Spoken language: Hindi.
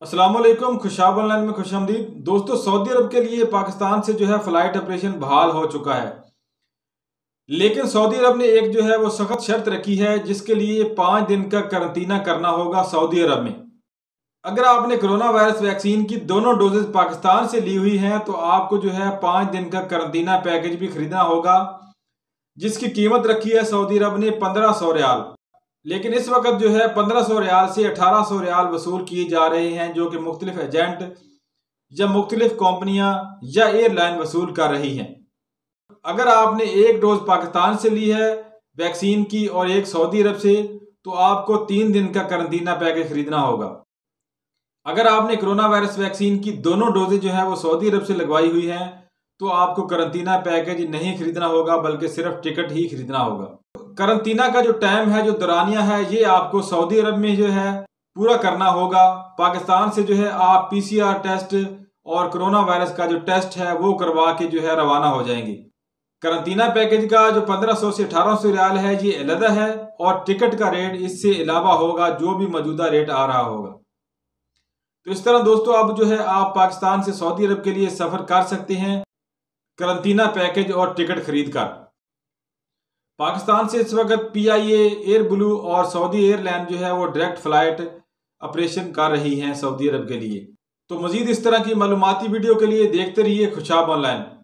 अस्सलाम वालेकुम। खुशाब ऑनलाइन में खुशामदीद। दोस्तों, सऊदी अरब के लिए पाकिस्तान से फ्लाइट ऑपरेशन बहाल हो चुका है, लेकिन सऊदी अरब ने एक वो सख्त शर्त रखी है जिसके लिए 5 दिन का करंतना करना होगा सऊदी अरब में। अगर आपने कोरोना वायरस वैक्सीन की दोनों डोजेज पाकिस्तान से ली हुई हैं तो आपको 5 दिन का करंतना पैकेज भी खरीदना होगा, जिसकी कीमत रखी है सऊदी अरब ने 1500 रियाल। लेकिन इस वक्त 1500 रियाल से 1800 रियाल वसूल किए जा रहे हैं, जो कि मुख्तलिफ एजेंट या मुख्तलिफ कंपनियां या एयरलाइन वसूल कर रही हैं। अगर आपने एक डोज पाकिस्तान से ली है वैक्सीन की और एक सऊदी अरब से, तो आपको 3 दिन का करंतना पैकेज खरीदना होगा। अगर आपने कोरोना वायरस वैक्सीन की दोनों डोजेज वो सऊदी अरब से लगवाई हुई हैं, तो आपको करंतना पैकेज नहीं खरीदना होगा, बल्कि सिर्फ टिकट ही खरीदना होगा। करंतना का जो टाइम है, जो दौरानिया है, ये आपको सऊदी अरब में पूरा करना होगा। पाकिस्तान से आप पीसीआर टेस्ट और कोरोना वायरस का जो टेस्ट है वो करवा के रवाना हो जाएंगे। करंतना पैकेज का जो 1500 से 1800 रियाल है ये अलग है, और टिकट का रेट इससे अलावा होगा, जो भी मौजूदा रेट आ रहा होगा। तो इस तरह दोस्तों, अब आप पाकिस्तान से सऊदी अरब के लिए सफर कर सकते हैं करंतना पैकेज और टिकट खरीद कर। पाकिस्तान से इस वक्त पीआईए, एयर ब्लू और सऊदी एयरलाइन वो डायरेक्ट फ्लाइट ऑपरेशन कर रही हैं सऊदी अरब के लिए। तो मजीद इस तरह की मालूमाती वीडियो के लिए देखते रहिए खुशाब ऑनलाइन।